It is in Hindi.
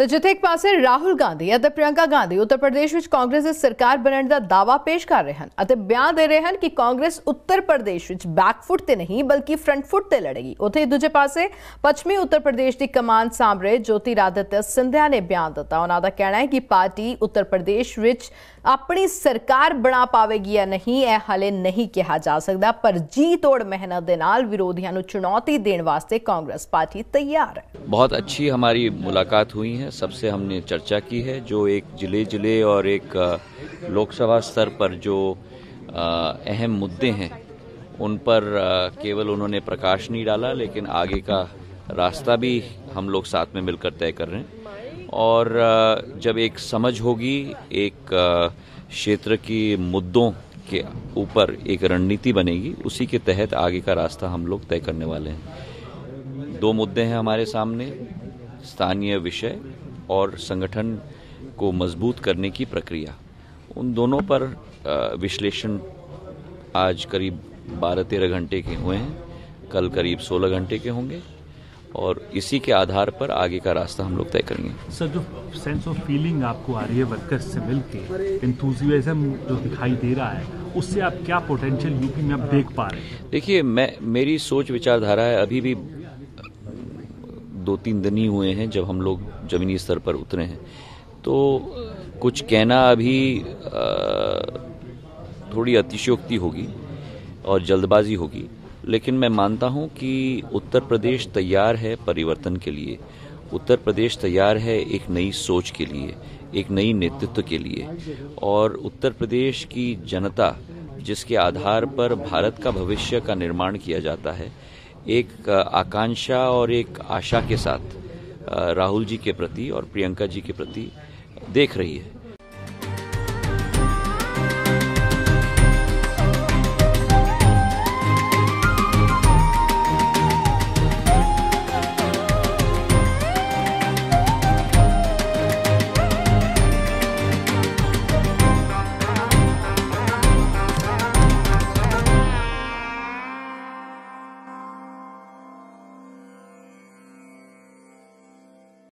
तो जिथे एक पासे राहुल गांधी ਅਤੇ ਪ੍ਰਿਯੰਕਾ ਗਾਂਧੀ ਉੱਤਰ ਪ੍ਰਦੇਸ਼ ਵਿੱਚ ਕਾਂਗਰਸ ਦੀ ਸਰਕਾਰ ਬਣਨ ਦਾ ਦਾਅਵਾ ਪੇਸ਼ ਕਰ ਰਹੇ ਹਨ ਅਤੇ ਬਿਆਨ ਦੇ ਰਹੇ ਹਨ ਕਿ ਕਾਂਗਰਸ ਉੱਤਰ ਪ੍ਰਦੇਸ਼ ਵਿੱਚ ਬੈਕਫੁੱਟ ਤੇ ਨਹੀਂ ਬਲਕਿ ਫਰੰਟ ਫੁੱਟ ਤੇ ਲੜੇਗੀ। ਉੱਥੇ ਦੂਜੇ ਪਾਸੇ ਪੱਛਮੀ ਉੱਤਰ ਪ੍ਰदेश ਦੀ ਕਮਾਨ ਸਾਂਭ ਰਹੇ ज्योतिरादित्य सिंधिया ने बयान दिता। उन्होंने कहना है कि पार्टी उत्तर प्रदेश ਵਿੱਚ अपनी सरकार बना पावेगी या नहीं यह हाले नहीं कहा जा सकता, पर जी तोड़ मेहनत के नाल विरोधियों को चुनौती देने वास्ते कांग्रेस पार्टी तैयार है। बहुत अच्छी हमारी मुलाकात हुई है, सबसे हमने चर्चा की है। जो एक जिले और एक लोकसभा स्तर पर जो अहम मुद्दे हैं उन पर केवल उन्होंने प्रकाश नहीं डाला, लेकिन आगे का रास्ता भी हम लोग साथ में मिलकर तय कर रहे हैं। और जब एक समझ होगी, एक क्षेत्र की मुद्दों के ऊपर एक रणनीति बनेगी, उसी के तहत आगे का रास्ता हम लोग तय करने वाले हैं। दो मुद्दे हैं हमारे सामने, स्थानीय विषय और संगठन को मजबूत करने की प्रक्रिया। उन दोनों पर विश्लेषण आज करीब 12-13 घंटे के हुए हैं, कल करीब 16 घंटे के होंगे और इसी के आधार पर आगे का रास्ता हम लोग तय करेंगे। सर, जो सेंस ऑफ फीलिंग आपको आ रही है वर्कर्स से मिलके, एंथुसियाज्म जो दिखाई दे रहा है, उससे आप क्या पोटेंशियल यूपी में आप देख पा रहे हैं? देखिए, मेरी सोच विचारधारा है, अभी भी 2-3 दिन ही हुए हैं जब हम लोग जमीनी स्तर पर उतरे हैं, तो कुछ कहना अभी थोड़ी अतिशयोक्ति होगी और जल्दबाजी होगी। लेकिन मैं मानता हूं कि उत्तर प्रदेश तैयार है परिवर्तन के लिए, उत्तर प्रदेश तैयार है एक नई सोच के लिए, एक नई नेतृत्व के लिए। और उत्तर प्रदेश की जनता जिसके आधार पर भारत का भविष्य का निर्माण किया जाता है, एक आकांक्षा और एक आशा के साथ राहुल जी के प्रति और प्रियंका जी के प्रति देख रही है।